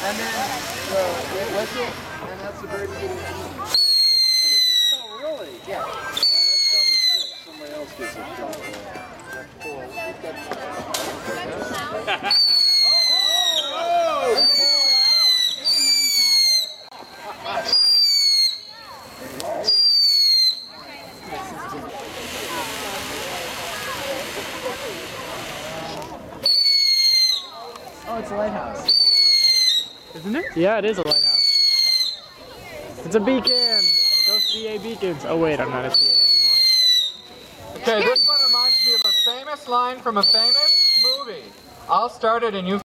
And then the whistle, and that's the very beginning of the movie. Oh, really? Yeah. Well, that's number 6. Somebody else gets a shot there. That's cool. Oh, it's a lighthouse. Isn't it? Yeah, it is a lighthouse. It's a beacon! Go CA beacons. Oh wait, I'm not a CA anymore. Okay, this one reminds me of a famous line from a famous movie. I'll start it and you